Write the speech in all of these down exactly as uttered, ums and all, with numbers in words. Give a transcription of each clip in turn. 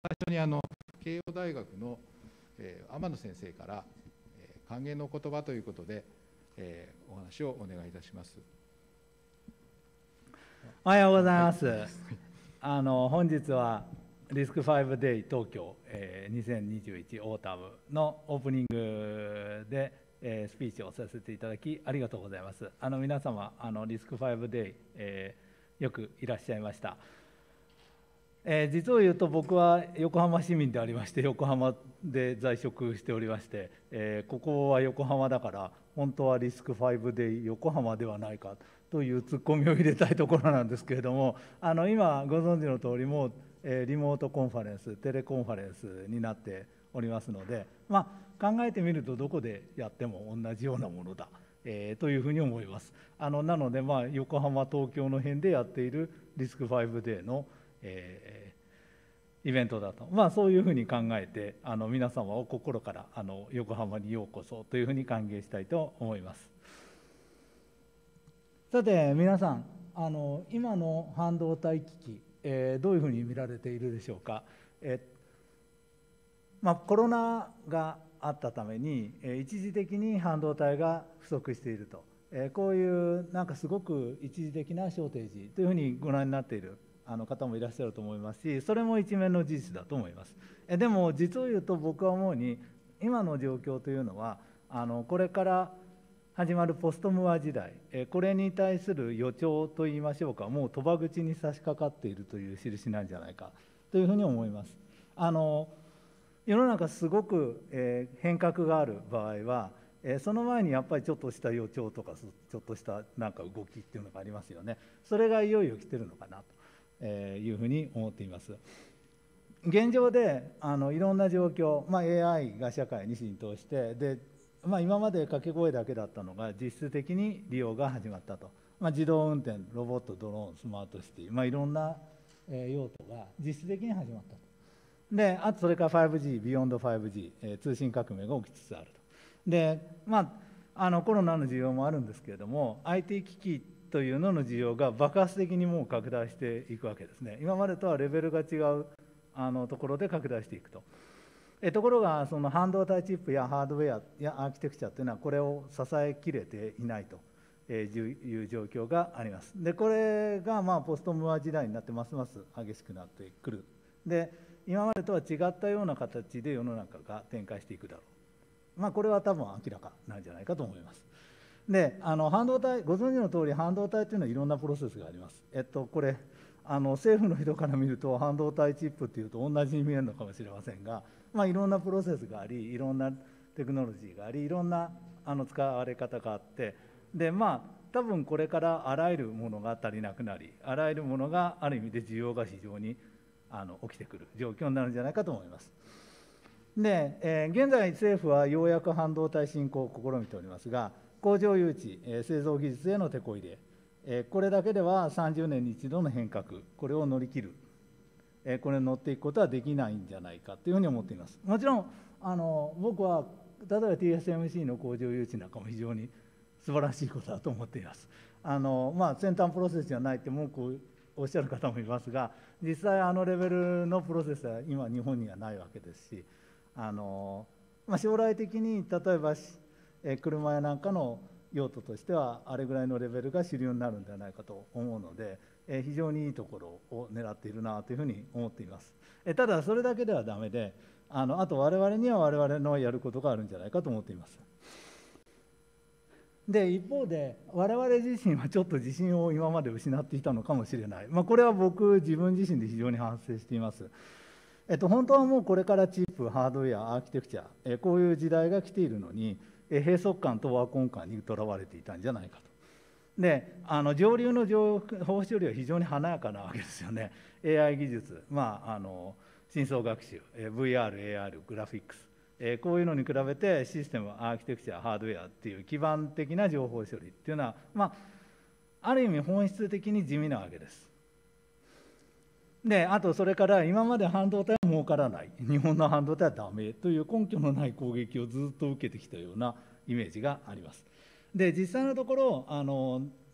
最初にあの慶応大学の、えー、天野先生から、えー、歓迎の言葉ということで、えー、お話をお願いいたします。 おはようございます。はい、あの本日はリスクファイブデイ東京、えー、にせんにじゅういちオータムのオープニングで、えー、スピーチをさせていただきありがとうございます。あの皆様あのリスクファイブデイ、えー、よくいらっしゃいました。えー、実を言うと僕は横浜市民でありまして、横浜で在職しておりまして、えー、ここは横浜だから本当はリスクファイブデイ横浜ではないかというツッコミを入れたいところなんですけれども、あの今ご存知の通りもう、えー、リモートコンファレンステレコンファレンスになっておりますので、まあ、考えてみるとどこでやっても同じようなものだ、えー、というふうに思います。あのなので、まあ、横浜東京の辺でやっているリスクファイブデイのえー、イベントだと、まあ、そういうふうに考えてあの皆様を心からあの横浜にようこそというふうに歓迎したいと思います。さて皆さん、あの今の半導体危機、えー、どういうふうに見られているでしょうか。えーまあ、コロナがあったために、えー、一時的に半導体が不足していると、えー、こういうなんかすごく一時的なショーテージというふうにご覧になっているあの方もいらっしゃると思いますし、それも一面の事実だと思います。えでも実を言うと僕は思うに、今の状況というのはあのこれから始まるポストムーア時代、えこれに対する予兆といいましょうか、もう賭場口に差し掛かっているという印なんじゃないかというふうに思います。あの世の中すごく、えー、変革がある場合は、えー、その前にやっぱりちょっとした予兆とかちょっとしたなんか動きっていうのがありますよね。それがいよいよ来てるのかなというふうに思っています。現状であのいろんな状況、まあ、エーアイ が社会に浸透してで、まあ、今まで掛け声だけだったのが実質的に利用が始まったと、まあ、自動運転、ロボット、ドローン、スマートシティ、まあ、いろんな用途が実質的に始まったと。であとそれから ファイブジー、ビヨンド ファイブジー、えー、通信革命が起きつつあると。で、まあ、あのコロナの需要もあるんですけれども、アイティー 機器というのの需要が爆発的にもう拡大していくわけですね。今までとはレベルが違うあのところで拡大していくと。えところが、その半導体チップやハードウェアやアーキテクチャというのは、これを支えきれていないという状況があります。で、これがまあポストムーア時代になって、ますます激しくなってくる。で今までとは違ったような形で世の中が展開していくだろう。まあ、これは多分明らかなんじゃないかと思います。で、あの半導体、ご存知の通り、半導体というのはいろんなプロセスがあります。えっと、これ、あの政府の人から見ると、半導体チップっていうと同じに見えるのかもしれませんが、まあ、いろんなプロセスがあり、いろんなテクノロジーがあり、いろんなあの使われ方があって、で、まあ、多分これからあらゆるものが足りなくなり、あらゆるものがある意味で需要が非常にあの起きてくる状況になるんじゃないかと思います。で、えー、現在政府はようやく半導体振興を試みておりますが、工場誘致、えー、製造技術への手こ入れ、えー、これだけではさんじゅうねんに一度の変革、これを乗り切る、えー、これに乗っていくことはできないんじゃないかというふうに思っています。もちろんあの僕は例えば ティーエスエムシー の工場誘致なんかも非常に素晴らしいことだと思っています。あの、まあ、先端プロセスじゃないって文句をおっしゃる方もいますが、実際あのレベルのプロセスは今日本にはないわけですし、あの、まあ、将来的に例えばえ車やなんかの用途としてはあれぐらいのレベルが主流になるんではないかと思うので、え非常にいいところを狙っているなというふうに思っています。えただそれだけではダメで、あのあと我々には我々のやることがあるんじゃないかと思っています。で一方で我々自身はちょっと自信を今まで失っていたのかもしれない、まあ、これは僕自分自身で非常に反省しています。えっと、本当はもうこれからチップ、ハードウェア、アーキテクチャ、えこういう時代が来ているのに、え閉塞感とワコン感にとらわれていたんじゃないかと。であの上流の情報処理は非常に華やかなわけですよね。エーアイ 技術、まあ、あの深層学習、ブイアール、エーアール、グラフィックス、えー、こういうのに比べてシステム、アーキテクチャ、ハードウェアっていう基盤的な情報処理っていうのは、まあ、ある意味本質的に地味なわけです。であとそれから今まで半導体は儲からない、日本の半導体はダメという根拠のない攻撃をずっと受けてきたようなイメージがあります。で実際のところあの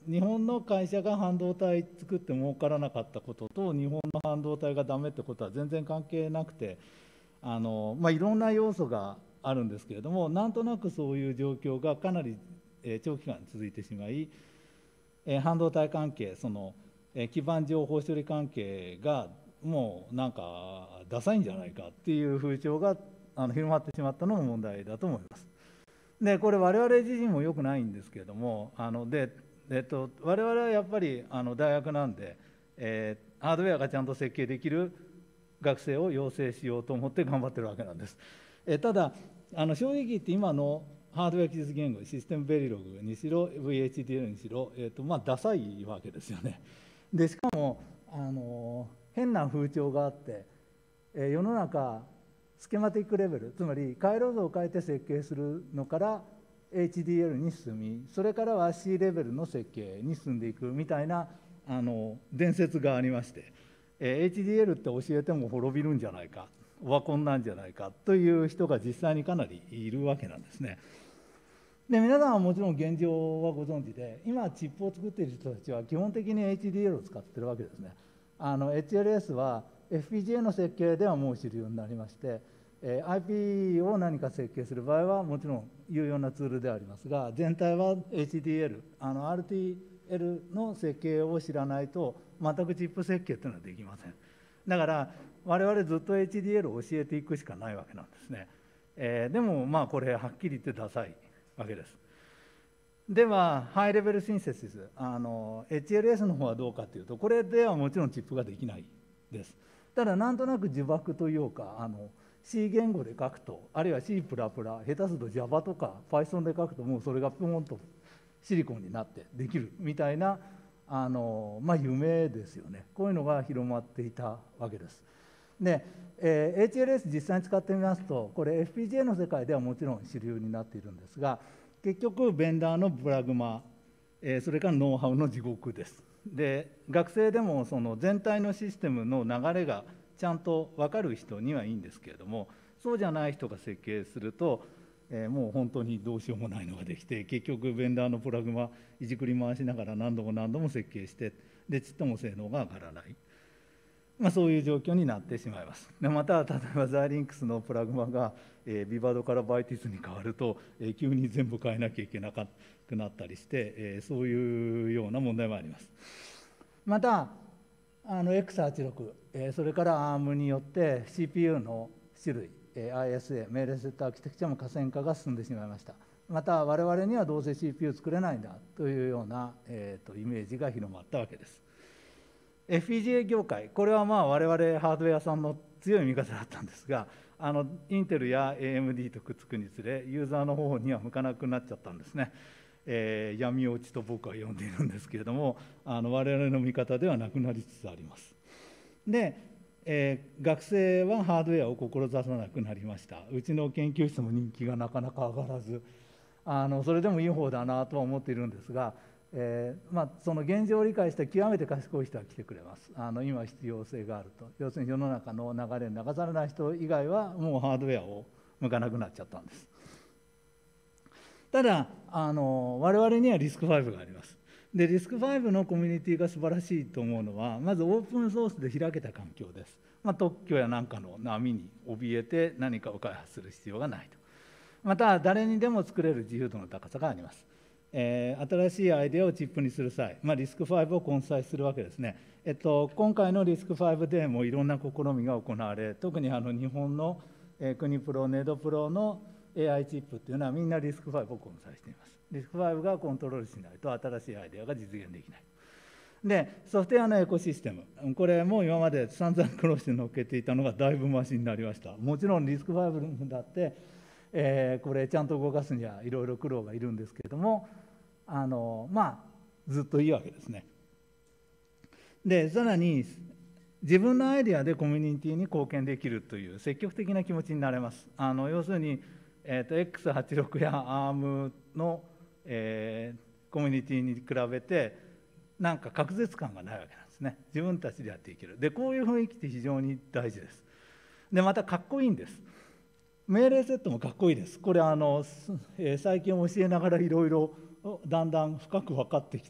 日本の会社が半導体作って儲からなかったことと日本の半導体がダメってことは全然関係なくて、あの、まあ、いろんな要素があるんですけれども、なんとなくそういう状況がかなり長期間続いてしまい、半導体関係、その基盤情報処理関係がもうなんかダサいんじゃないかっていう風潮があの広まってしまったのも問題だと思います。でこれ我々自身も良くないんですけれども、あので、えっと、我々はやっぱりあの大学なんで、えー、ハードウェアがちゃんと設計できる学生を養成しようと思って頑張ってるわけなんです。えー、ただあの正直言って今のハードウェア記述言語、システムベリログにしろ ブイエイチディーエル にしろ、えーとまあ、ダサいわけですよね。でしかもあの変な風潮があって、えー、世の中スケマティックレベル、つまり回路図を変えて設計するのから エイチディーエル に進み、それからは C レベルの設計に進んでいくみたいなあの伝説がありまして、えー、エイチディーエル って教えても滅びるんじゃないか、オワコンなんじゃないかという人が実際にかなりいるわけなんですね。で皆さんはもちろん現状はご存知で、今チップを作っている人たちは基本的に エイチディーエル を使っているわけですね。あの エイチエルエス は エフピージーエー の設計ではもう主流になりまして、えー、アイピー を何か設計する場合はもちろん有用なツールでありますが、全体は エイチディーエル、あの アールティーエル の設計を知らないと全くチップ設計というのはできません。だから我々ずっと エイチディーエル を教えていくしかないわけなんですね。えー、でもまあこれはっきり言ってダサいわけです。ではハイレベルシンセシス、あの エイチエルエス の方はどうかというと、これではもちろんチップができないです。ただなんとなく呪縛というか、あの C 言語で書くと、あるいは C++、下手すると Java とか Python で書くと、もうそれがポンとシリコンになってできるみたいな、あのまあ夢ですよね。こういうのが広まっていたわけです。で、えー、エイチエルエス 実際に使ってみますと、これ エフピージーエー の世界ではもちろん主流になっているんですが、結局ベンダーのプラグマ、えー、それからノウハウの地獄です。で学生でもその全体のシステムの流れがちゃんと分かる人にはいいんですけれども、そうじゃない人が設計すると、えー、もう本当にどうしようもないのができて、結局ベンダーのプラグマいじくり回しながら何度も何度も設計して、でちっとも性能が上がらない、まあ、そういう状況になってしまいます。でまた例えばザイリンクスのプラグマが、えー、ビバドからバイティスに変わると、えー、急に全部変えなきゃいけなくなったりして、えー、そういうような問題もあります。またあの エックスはちじゅうろく、えー、それから アーム によって シーピーユー の種類、えー、アイエスエー 命令セットアーキテクチャも河川化が進んでしまいました。また我々にはどうせ シーピーユー 作れないんだというような、えー、とイメージが広まったわけです。エフピージーエー 業界、これはまあ我々ハードウェアさんの強い味方だったんですが、あのインテルや エーエムディー とくっつくにつれ、ユーザーの方には向かなくなっちゃったんですね。えー、闇落ちと僕は呼んでいるんですけれども、あの我々の味方ではなくなりつつあります。で、えー、学生はハードウェアを志さなくなりました。うちの研究室も人気がなかなか上がらず、あのそれでもいい方だなとは思っているんですが、えーまあ、その現状を理解した極めて賢い人は来てくれます。あの今必要性があると。要するに世の中の流れに流されない人以外はもうハードウェアを向かなくなっちゃったんです。ただあの我々にはリスクファイブがあります。でリスクファイブのコミュニティが素晴らしいと思うのは、まずオープンソースで開けた環境です。まあ、特許や何かの波に怯えて何かを開発する必要がないと。また誰にでも作れる自由度の高さがあります。えー、新しいアイデアをチップにする際、まあ、リスクファイブを混載するわけですね。えっと、今回のリスクファイブでもいろんな試みが行われ、特にあの日本の、えー、国プロ、ネドプロの エーアイ チップっていうのはみんなリスクファイブを混載しています。リスクファイブがコントロールしないと新しいアイデアが実現できない。で、ソフトウェアのエコシステム、これも今まで散々苦労して乗っけていたのがだいぶマシになりました。もちろんリスクファイブだって、えー、これちゃんと動かすにはいろいろ苦労がいるんですけれども、あのまあずっといいわけですね。でさらに自分のアイデアでコミュニティに貢献できるという積極的な気持ちになれます。あの要するに、えー、と エックスはちじゅうろく や アーム の、えー、コミュニティに比べてなんか隔絶感がないわけなんですね。自分たちでやっていける。でこういう雰囲気って非常に大事です。でまたかっこいいんです。命令セットもかっこいいです。これあの、えー、最近教えながらいろいろだんだん深く分かってきて、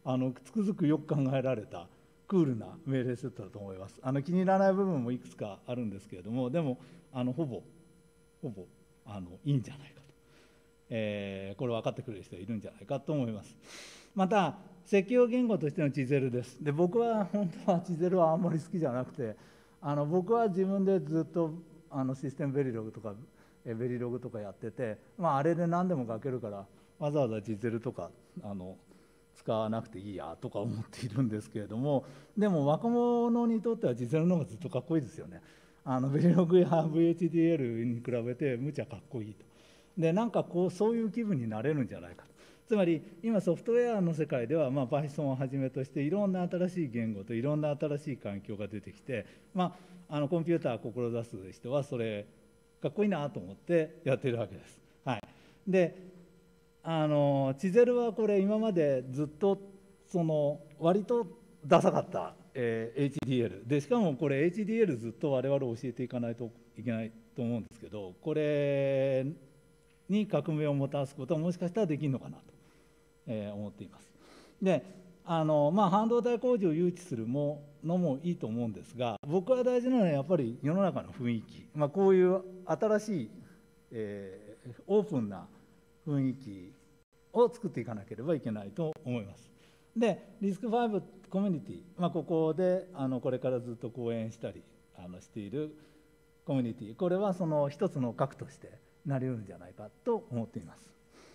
あのつくづくよく考えられたクールな命令セットだと思います。あの気に入らない部分もいくつかあるんですけれども、でもあのほぼほぼあのいいんじゃないかと、えー、これ分かってくれる人いるんじゃないかと思います。また設計言語としてのチゼルです。で僕は本当はチゼルはあんまり好きじゃなくて、あの僕は自分でずっとあのシステムベリログとかベリログとかやってて、まあ、あれで何でも書けるからわざわざチゼルとかあの使わなくていいやとか思っているんですけれども、でも若者にとってはチゼルの方がずっとかっこいいですよね。あのベリログや ブイエイチディーエル に比べてむちゃかっこいいと。でなんかこうそういう気分になれるんじゃないかと。つまり今ソフトウェアの世界では、まあ、Python をはじめとしていろんな新しい言語といろんな新しい環境が出てきて、まあ、あのコンピューターを志す人はそれかっこいいなと思ってやってるわけです。はい、であのチゼルはこれ今までずっとその割とダサかった、えー、エイチディーエル で、しかもこれ エイチディーエル ずっと我々教えていかないといけないと思うんですけど、これに革命をもたらすことはもしかしたらできるのかなと、えー、思っています。であの、まあ、半導体工事を誘致するものもいいと思うんですが、僕は大事なのはやっぱり世の中の雰囲気、まあ、こういう新しい、えー、オープンな雰囲気を作っていかなければいけないと思います。でリスクファイブコミュニティ、まあ、ここであのこれからずっと講演したりあのしているコミュニティ、これはその一つの核としてなりうるんじゃないかと思っています。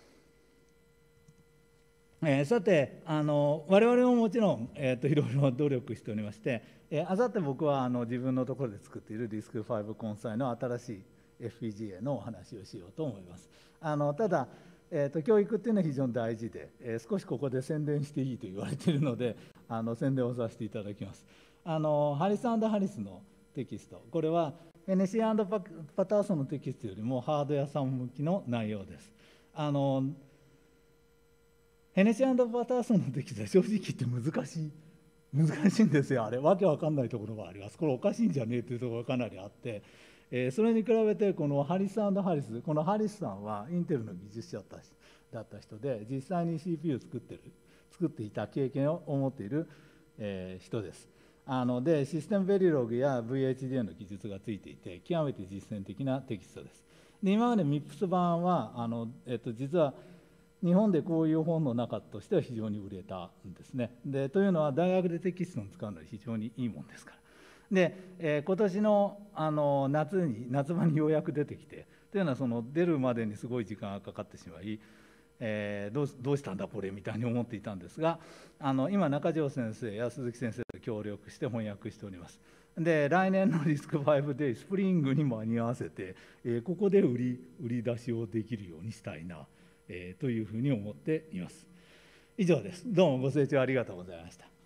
えー、さてあの我々ももちろん、えー、といろいろ努力しておりまして、えー、あさって僕はあの自分のところで作っているリスクファイブコンサイの新しい エフピージーエー のお話をしようと思います。あのただ、えー、と教育っていうのは非常に大事で、えー、少しここで宣伝していいと言われているのであの宣伝をさせていただきます。あのハリス&ハリスのテキスト、これはヘネシー&パターソンのテキストよりもハードウェアさん向きの内容です。あのヘネシー&パターソンのテキストは正直言って難しい難しいんですよ。あれわけわかんないところがあります。これおかしいんじゃねえというところがかなりあって、えー、それに比べてこのハリス&ハリス、このハリスさんはインテルの技術者だった人で、実際に シーピーユー を作ってる作っていた経験を持っている、えー、人です。あのでシステムベリログや ブイエイチディーエー の技術がついていて極めて実践的なテキストです。で今まで ミップス 版はあの、えっと、実は日本でこういう本の中としては非常に売れたんですね。でというのは大学でテキストを使うのは非常にいいもんですから。で、えー、今年の、あの夏に夏場にようやく出てきて、というのはその出るまでにすごい時間がかかってしまい、えー、どうどうしたんだこれみたいに思っていたんですが、あの今中条先生や鈴木先生と協力して翻訳しております。で来年のリスクファイブデイスプリングに間に合わせて、えー、ここで売り売り出しをできるようにしたいな、えー、というふうに思っています。以上です。どうもご清聴ありがとうございました。